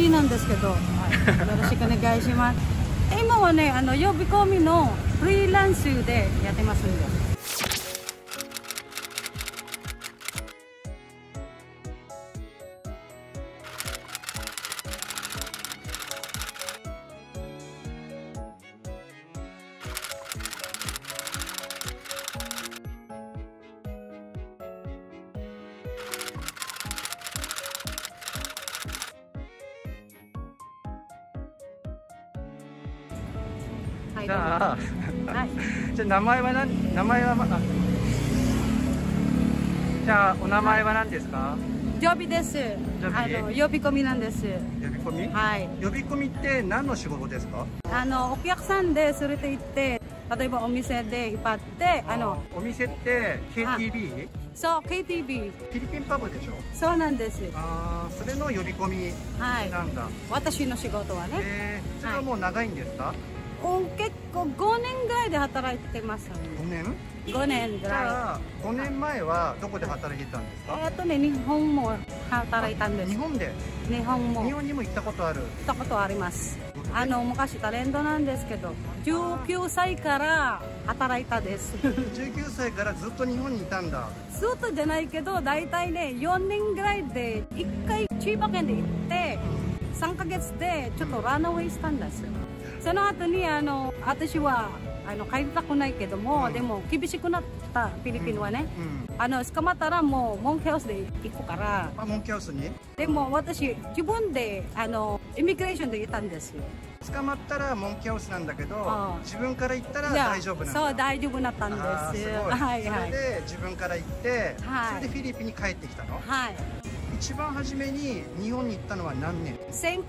リーなんですけど、はい、よろしくお願いします。今はね、呼び込みのフリーランスでやってますんで。 じゃあ、 はい、 じゃあ名前はじゃあお名前は何ですか？ ジョビです。呼び込みなんです。 呼び込み？ はい。 呼び込みって何の仕事ですか？ お客さんで連れて行って、例えばお店で引っ張って、 お店って KTV？ そう、KTV。 フィリピンパブでしょ？ そうなんです。 それの呼び込みなんだ。 はい、私の仕事はね。 それはもう長いんですか？ 結構5年ぐらいで働いてます。 5年 ？5年ぐらい。 じゃあ5年前はどこで働いてたんですか？ 日本も働いたんです。 日本で？ 日本にも行ったことある？ 行ったことあります。昔タレントなんですけど、19歳から働いたです。 19歳からずっと日本にいたんだ。 ずっとじゃないけど、大体ね、4年ぐらいで1回千葉県で行って、3ヶ月でちょっとランアウェイしたんですよ。その後に私は帰りたくないけども、でも厳しくなったフィリピンはね、捕まったらもうモンキハウスで行くから。 モンキハウスに？ でも私自分でイミグレーションで行ったんですよ。 捕まったらモンキハウスなんだけど、自分から行ったら大丈夫なんだ。 そう、大丈夫だったんです。はいはい。 それで自分から行って、それでフィリピンに帰ってきたの？はい。一番初めに日本に行ったのは何年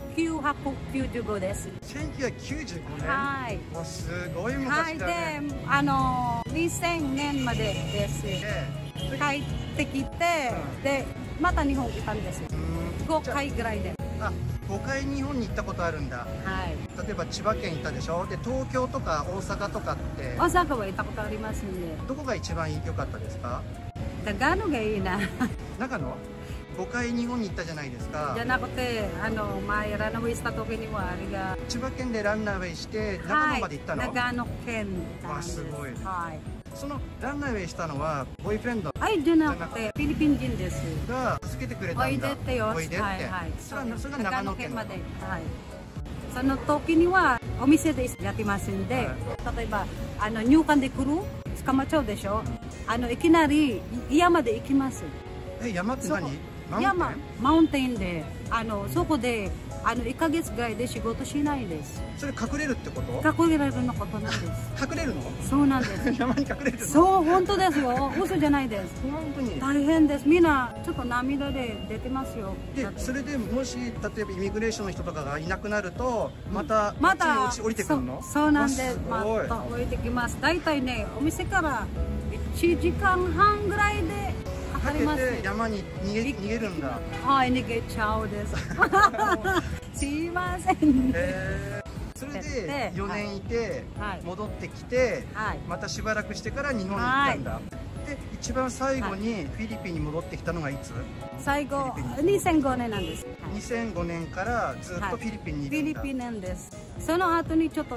？1995です。 1995年？ はい。 すごい昔だね。 はい、で、2000年までです。帰ってきて、で、また日本行ったんですよ。5回ぐらいで。 5回日本に行ったことあるんだ。はい。例えば千葉県行ったでしょ。で、東京とか大阪とかって。 大阪は行ったことありますんで。 どこが一番良かったですか？ 長野がいいな。 長野？5回日本に行ったじゃないですか。 じゃなくて、前ランナウェイした時には千葉県でランナウェイして長野まで行ったの？ 長野県。 すごい。 はい。 そのランナウェイしたのはボーイフレンド？ じゃなくてフィリピン人です。 が助けてくれたんだ。 おいでってよ。 おいでって。はいはい。それが長野県まで。はい。その時にはお店でやってますんで、例えば入管で来る捕まっちゃうでしょ。いきなり山で行きます。 山って何？ マウンテンでそこで1ヶ月ぐらいで仕事しないです。 それ隠れるってこと？ 隠れるのことなんです。 隠れるの？ そうなんです。 山に隠れるの？ そう、本当ですよ。嘘じゃないです。 本当に大変です。みんなちょっと涙で出てますよ。 で、それでもし例えばイミグレーションの人とかがいなくなるとまた降りてくるの？ そうなんです。また降りてきます。大体ね、お店から1時間半ぐらいでかけて山に逃げるんだ。 はい、逃げちゃうです。すいません。 それで4年いて戻ってきて、またしばらくしてから日本に行ったんだ。で、一番最後にフィリピンに戻ってきたのがいつ？ 最後2005年なんです。 2005年からずっとフィリピンにいるんだ。 フィリピンなんです。その後にちょっと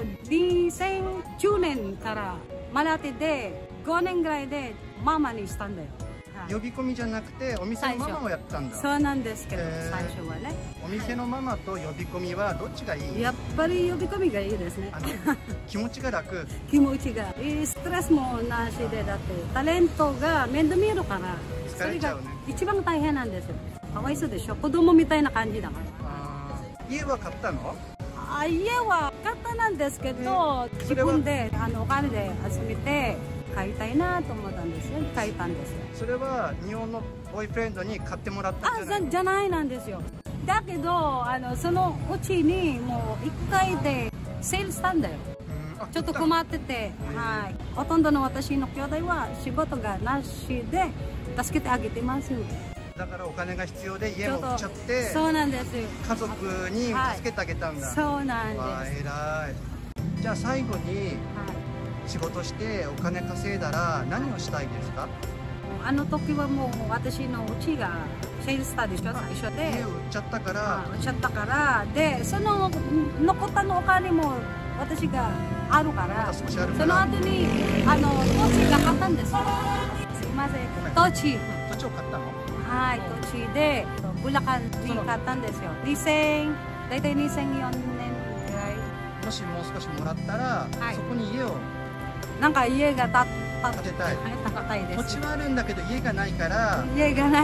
2010年からマラテで5年ぐらいでママにしたんだよ。 呼び込みじゃなくてお店のママをやったんだ。 そうなんですけど、最初はね。 お店のママと呼び込みはどっちがいい？ やっぱり呼び込みがいいですね。 気持ちが楽？ 気持ちがいい。ストレスもなしで、だってタレントが面倒見るから疲れちゃうね。 一番大変なんですよ。かわいそうでしょ。子供みたいな感じだから。 家は買ったの？ 家は買ったなんですけど、自分でお金で集めて買いたいなと思ったんですよ。買いたんですよ。 それは日本のボーイフレンドに買ってもらったんじゃない？ じゃないなんですよ。だけどそのうちにもう1回でセールしたんだよ。ちょっと困ってて、はい。ほとんどの私の兄弟は仕事がなしで助けてあげてます。 だからお金が必要で家も売っちゃって、 そうなんです。 家族に助けてあげたんだ。 そうなんです。 偉い。じゃあ最後に仕事してお金稼いだら何をしたいですか？ あの時はもう私のうちがチェンジしたでしょ、最初で。 家を売っちゃったから。 売っちゃったから、で、その残ったのお金も私があるから、その後に土地が買ったんですよ。すいません、土地を買ったの？ はい、土地でブラカンに買ったんですよ。大体2004年ぐらい。 もしもう少しもらったら、そこに家をなんか家が建てたい。土地はあるんだけど家がないから。やっ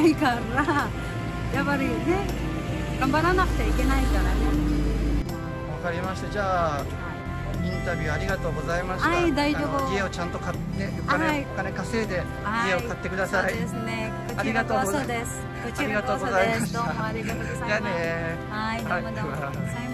ぱりね、頑張らなくちゃいけないからね。 わかりました。じゃあインタビューありがとうございました。 はい、大丈夫。 家をちゃんと買って、お金稼いで家を買ってください。 そうですね。 ありがとうございます。 こちらこそです。どうもありがとうございます。 じゃあね。 はい、どうもどうも。